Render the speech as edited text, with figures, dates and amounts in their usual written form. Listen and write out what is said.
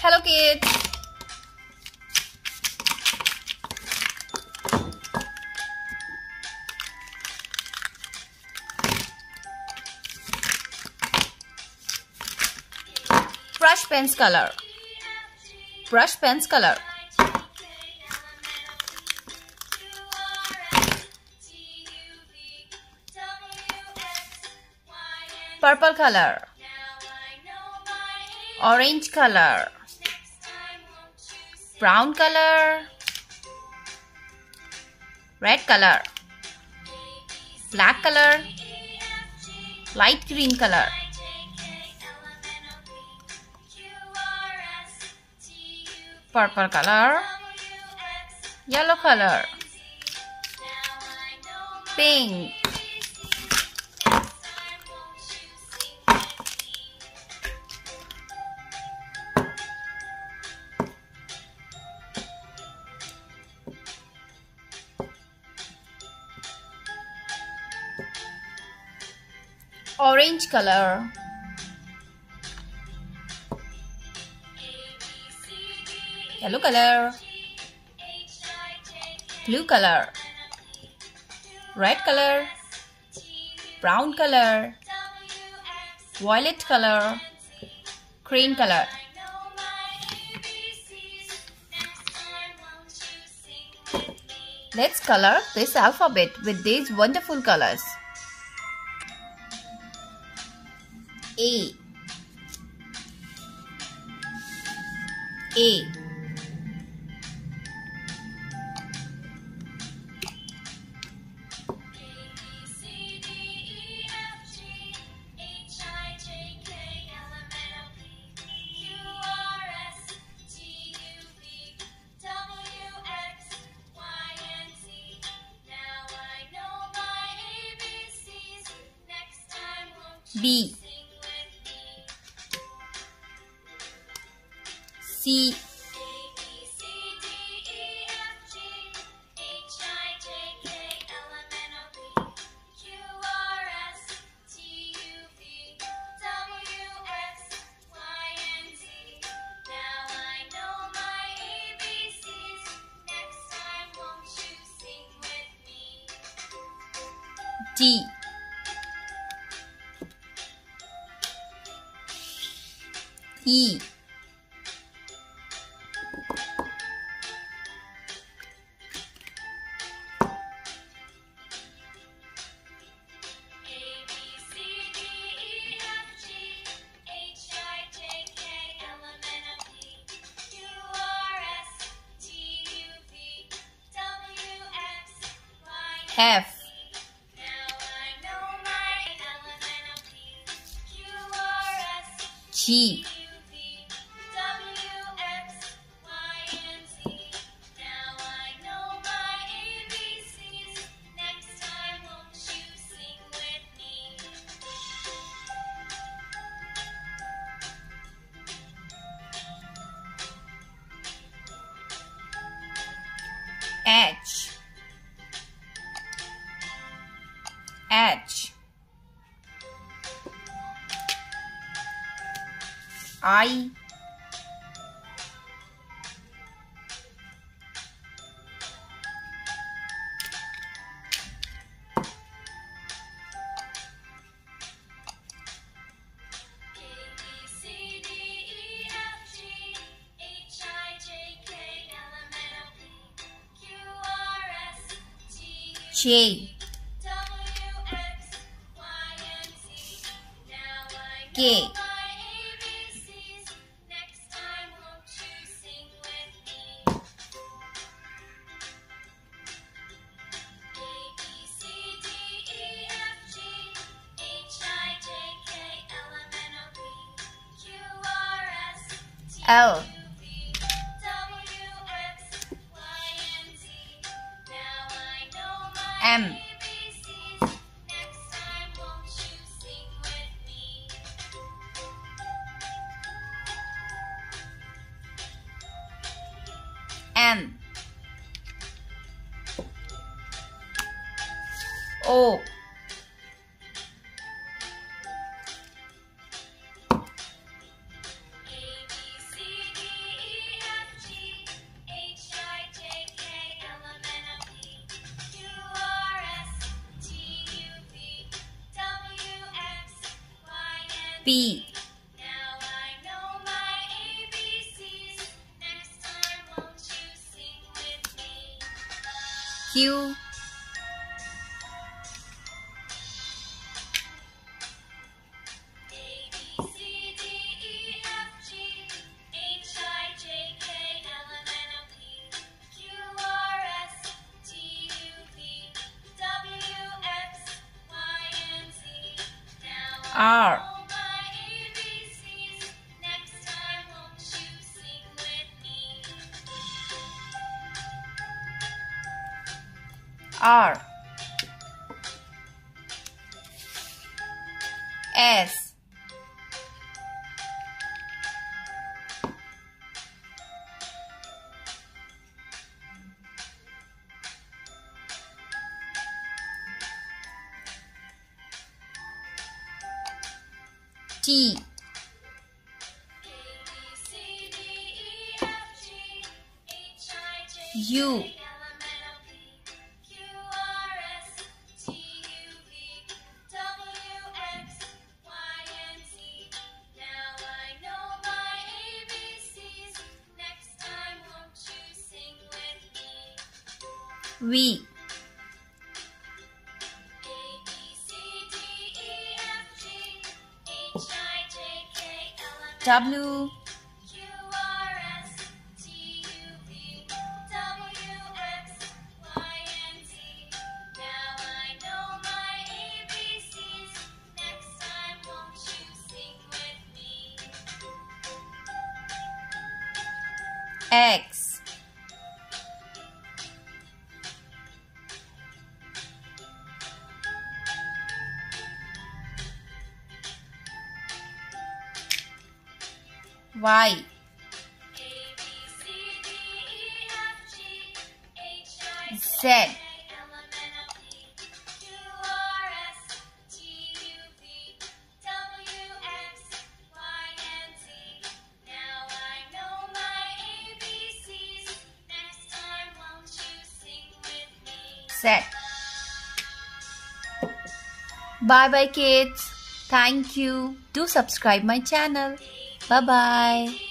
Hello kids! Brush pen's color. Brush pen's color. Purple color. Orange color. Brown color. Red color. Black color. Light green color. Purple color. Yellow color. Pink. Orange color. Yellow color. Blue color. Red color. Brown color. Violet color. Green color. Let's color this alphabet with these wonderful colors. A. A. B. C. D. E. F. G. H. H. I. J. K. L. M. N. O. P. Now I know my ABCs. Next time won't you sing with me? Q. A, B, C, D, E, F, G, H, I, J, K, L, M, N, O, P, Q, R, S, T, U, V, W, X, Y, and Z. Now I R. know my ABCs. Next time won't you sing with me? R. S. T. A, B, C, D, E, F, G, H, I, J, K, U. L, M, N, O, P, Q, R, S, T, U, V, W, X, Y, and Z. Now I know my ABCs. Next time won't you sing with me? V. A, B, C, D, E, F, G, H, I, J, K, L, M, N, W. Q, R, S, T, U, V, W, X, Y, and Z. Now I know my ABCs. Next time won't you sing with me? X. Y. A, B, C, D, E, F, G, H, I, J, Z. K, L, M, N, O, P, Q, R, S, T, U, V, W, X, Y, and Z. Now I know my ABCs. Next time won't you sing with me? Z. Bye bye kids. Thank you. Do subscribe my channel. Bye bye.